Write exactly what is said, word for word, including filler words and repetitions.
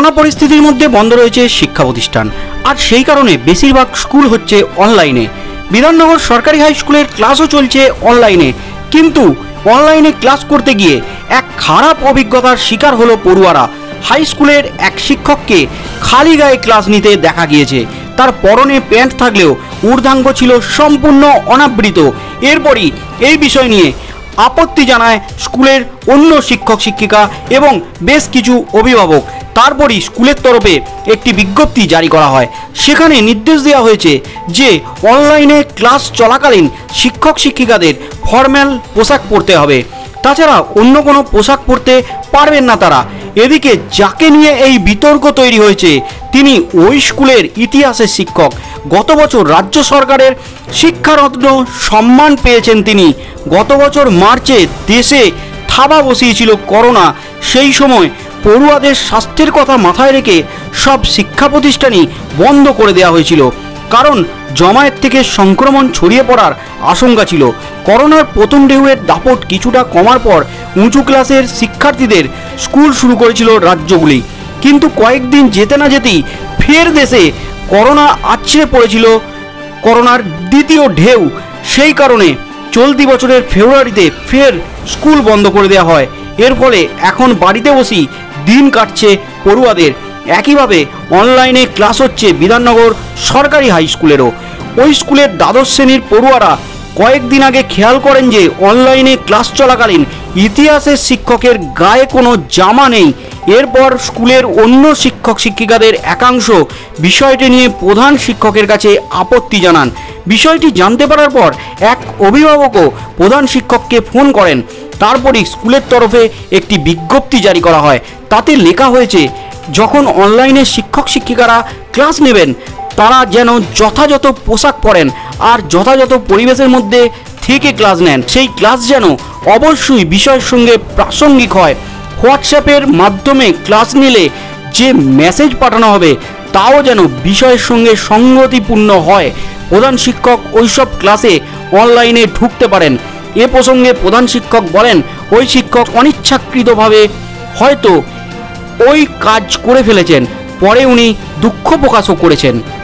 Corona পরিস্থিতির মধ্যে বন্ধ রয়েছে শিক্ষা প্রতিষ্ঠান, আর সেই কারণে বেশিরভাগ স্কুল হচ্ছে অনলাইনে। বিধাননগর সরকারি হাই স্কুলের ক্লাসও চলছে অনলাইনে, কিন্তু অনলাইনে ক্লাস করতে গিয়ে এক খারাপ অভিজ্ঞতার শিকার হলো পড়ুয়ারা। হাই স্কুলের এক শিক্ষককে খালি গায়ে ক্লাস নিতে দেখা গিয়েছে। তার পরনে প্যান্ট থাকলেও ঊর্ধ্বাঙ্গ ছিল সম্পূর্ণ অনাবৃত। এরপরই এই বিষয় নিয়ে আপত্তি জানায় স্কুলের অন্য শিক্ষক শিক্ষিকা এবং বেশ কিছু অভিভাবক। তারপরই স্কুলের তরফে একটি বিজ্ঞপ্তি জারি করা হয়। সেখানে নির্দেশ দেওয়া হয়েছে যে অনলাইনে ক্লাস চলাকালীন শিক্ষক শিক্ষিকাদের ফর্মাল পোশাক পরতে হবে, তাছাড়া অন্য কোনো পোশাক পরতে পারবেন না তারা। এদিকে যাকে নিয়ে এই বিতর্ক তৈরি হয়েছে তিনি ওই স্কুলের ইতিহাসের শিক্ষক। গত বছর রাজ্য সরকারের শিক্ষারত্ন সম্মান পেয়েছেন তিনি। গত বছর মার্চে দেশে থাবা বসিয়েছিল করোনা। সেই সময় পড়ুয়াদের স্বাস্থ্যের কথা মাথায় রেখে সব শিক্ষা প্রতিষ্ঠানই বন্ধ করে দেওয়া হয়েছিল, কারণ জমায়েত থেকে সংক্রমণ ছড়িয়ে পড়ার আশঙ্কা ছিল। করোনার প্রথম ঢেউয়ের দাপট কিছুটা কমার পর উঁচু ক্লাসের শিক্ষার্থীদের স্কুল শুরু করেছিল রাজ্যগুলি, কিন্তু কয়েকদিন যেতে না যেতেই ফের দেশে করোনা আছড়ে পড়েছিল করোনার দ্বিতীয় ঢেউ। সেই কারণে চলতি বছরের ফেব্রুয়ারিতে ফের স্কুল বন্ধ করে দেওয়া হয়। এর ফলে এখন বাড়িতে বসেই দিন কাটছে পড়ুয়াদের। একইভাবে অনলাইনে ক্লাস হচ্ছে বিধাননগর সরকারি হাই স্কুলেরও। ওই স্কুলের দ্বাদশ শ্রেণীর পড়ুয়ারা কয়েকদিন আগে খেয়াল করেন যে অনলাইনে ক্লাস চলাকালীন ইতিহাসের শিক্ষকের গায়ে কোনো জামা নেই। এরপর স্কুলের অন্য শিক্ষক শিক্ষিকাদের একাংশ বিষয়টি নিয়ে প্রধান শিক্ষকের কাছে আপত্তি জানান। বিষয়টি জানতে পারার পর এক অভিভাবকও প্রধান শিক্ষককে ফোন করেন। তারপরই স্কুলের তরফে একটি বিজ্ঞপ্তি জারি করা হয়। তাতে লেখা হয়েছে যখন অনলাইনে শিক্ষক শিক্ষিকারা ক্লাস নেবেন তারা যেন যথাযথ পোশাক পরেন আর যথাযথ পরিবেশের মধ্যে থেকে ক্লাস নেন। সেই ক্লাস যেন অবশ্যই বিষয়ের সঙ্গে প্রাসঙ্গিক হয়। হোয়াটসঅ্যাপের মাধ্যমে ক্লাস নিলে যে মেসেজ পাঠানো হবে তাও যেন বিষয়ের সঙ্গে সঙ্গতিপূর্ণ হয়। প্রধান শিক্ষক ওইসব ক্লাসে অনলাইনে ঢুকতে পারেন। এ প্রসঙ্গে প্রধান শিক্ষক বলেন, ওই শিক্ষক অনিচ্ছাকৃতভাবে হয়তো ওই কাজ করে ফেলেছেন। পরে উনি দুঃখ প্রকাশও করেছেন।